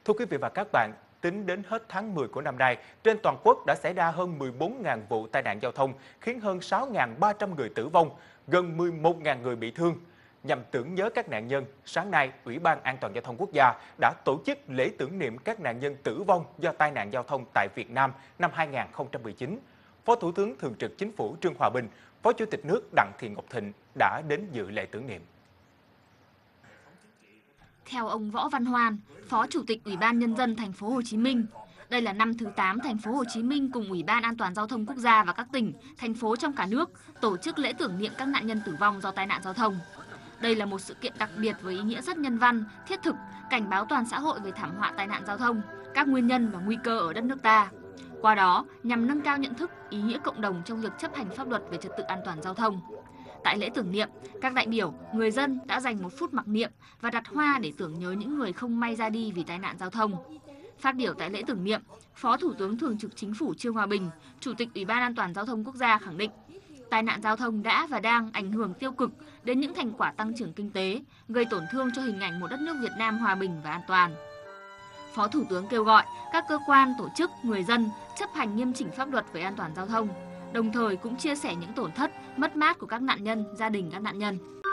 Thưa quý vị và các bạn, tính đến hết tháng 10 của năm nay, trên toàn quốc đã xảy ra hơn 14.000 vụ tai nạn giao thông, khiến hơn 6.300 người tử vong, gần 11.000 người bị thương. Nhằm tưởng nhớ các nạn nhân, sáng nay, Ủy ban An toàn giao thông quốc gia đã tổ chức lễ tưởng niệm các nạn nhân tử vong do tai nạn giao thông tại Việt Nam năm 2019. Phó Thủ tướng Thường trực Chính phủ Trương Hòa Bình, Phó Chủ tịch nước Đặng Thị Ngọc Thịnh đã đến dự lễ tưởng niệm. Theo ông Võ Văn Hoan, Phó Chủ tịch Ủy ban Nhân dân Thành phố Hồ Chí Minh, đây là năm thứ 8 Thành phố Hồ Chí Minh cùng Ủy ban An toàn giao thông quốc gia và các tỉnh, thành phố trong cả nước tổ chức lễ tưởng niệm các nạn nhân tử vong do tai nạn giao thông. Đây là một sự kiện đặc biệt với ý nghĩa rất nhân văn, thiết thực, cảnh báo toàn xã hội về thảm họa tai nạn giao thông, các nguyên nhân và nguy cơ ở đất nước ta. Qua đó, nhằm nâng cao nhận thức, ý nghĩa cộng đồng trong việc chấp hành pháp luật về trật tự an toàn giao thông. Tại lễ tưởng niệm, các đại biểu, người dân đã dành 1 phút mặc niệm và đặt hoa để tưởng nhớ những người không may ra đi vì tai nạn giao thông. Phát biểu tại lễ tưởng niệm, Phó Thủ tướng Thường trực Chính phủ Trương Hòa Bình, Chủ tịch Ủy ban An toàn giao thông quốc gia khẳng định, tai nạn giao thông đã và đang ảnh hưởng tiêu cực đến những thành quả tăng trưởng kinh tế, gây tổn thương cho hình ảnh một đất nước Việt Nam hòa bình và an toàn. Phó Thủ tướng kêu gọi các cơ quan, tổ chức, người dân chấp hành nghiêm chỉnh pháp luật về an toàn giao thông, đồng thời cũng chia sẻ những tổn thất, mất mát của các nạn nhân, gia đình các nạn nhân.